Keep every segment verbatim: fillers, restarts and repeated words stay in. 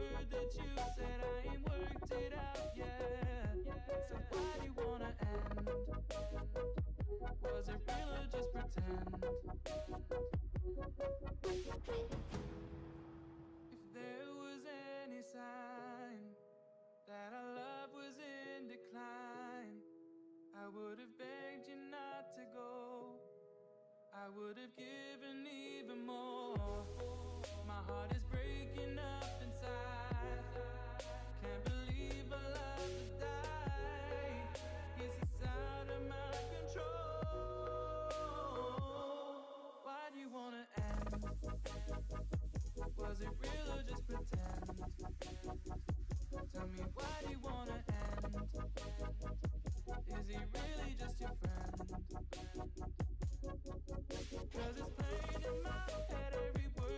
word that you said, I ain't worked it out yet. So why do you wanna end? Was it real or just pretend? If there was any sign that our love was in decline, I would have begged you not to go. I would have given even more. My heart is breaking up inside. Can't believe our love has died. Guess it's out of my control. Why do you wanna end? Was it real or just pretend? Tell me, why do you wanna end? Is he really just your friend? Cause it's plain in my head every word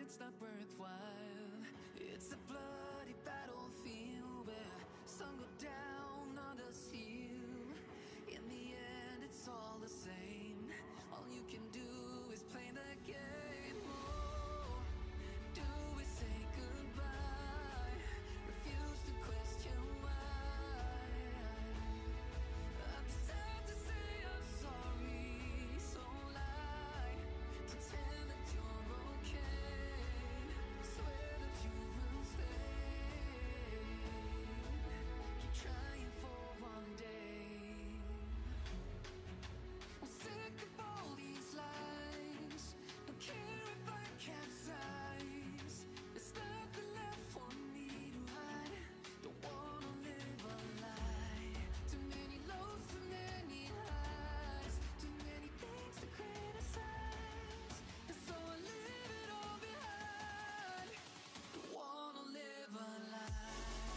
it's not worthwhile. It's a bloody battlefield where some go down, others heal. In the end, it's all the same. All you can do is play the game. Oh, do we say goodbye? Refuse to question why. I'm sad to say I'm sorry, so lie. Pretend that you're okay. Swear that you will stay. Keep trying for one day. I'm sick of all these lies. Don't care if I capsize. There's nothing left for me to hide. Don't wanna live a lie. Too many lows, too many highs. Too many things to criticize. And so I leave it all behind. Don't wanna live a lie.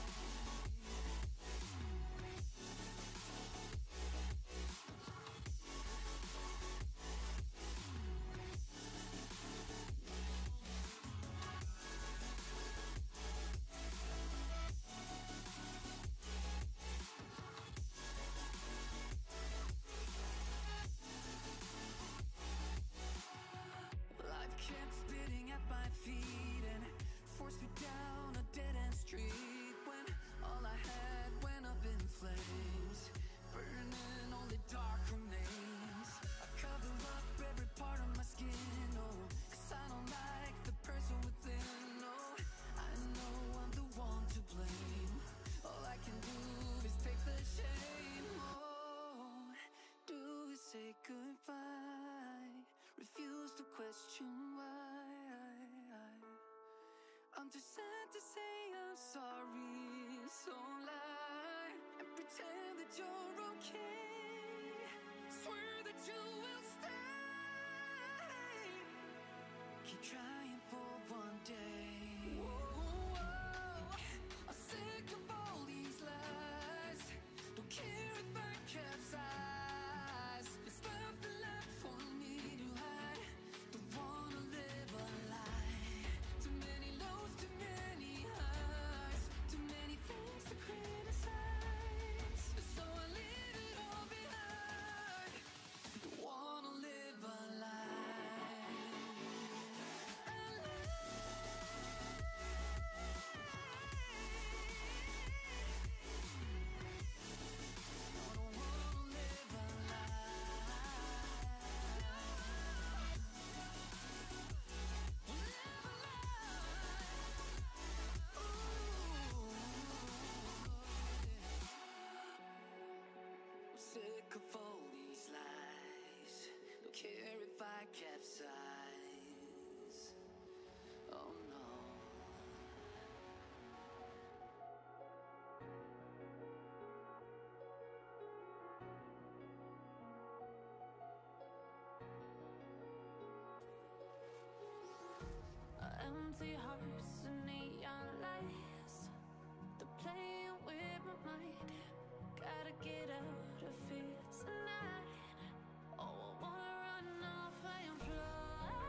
Life kept spitting at my feet and forced me down a dead-end street when all I had went up in flames, burning only dark remains. I cover up every part of my skin, oh, 'cause I don't like the person within, oh. I know I'm the one to blame. All I can do is take the shame, oh. Do we say goodbye? Refuse to question why. I'm too sad to say I'm sorry, so lie and pretend that you're okay. Swear that you will stay. Keep trying for one day. Whoa, I'm sick of all these lies. Don't care if I capsize. There's nothing left for me to hide. Don't wanna live a lie. Too many lows, too many highs. Too many things to criticize. So I leave it all behind. Don't wanna live a lie. A lie. I don't wanna live a lie. Live a lie. I'm sick of all these lies. Don't care if I capsize. Oh no. Empty hearts and neon lights. They're playing with my mind. Gotta get out of here tonight. Oh, I wanna run off and fly.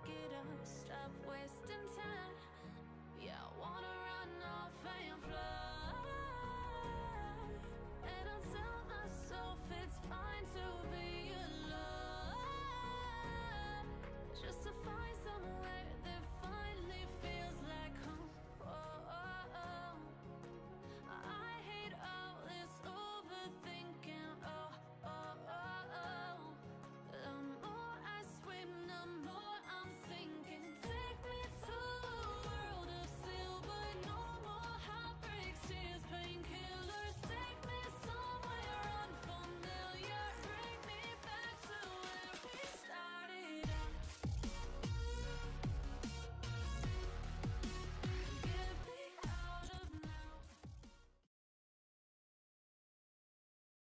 get us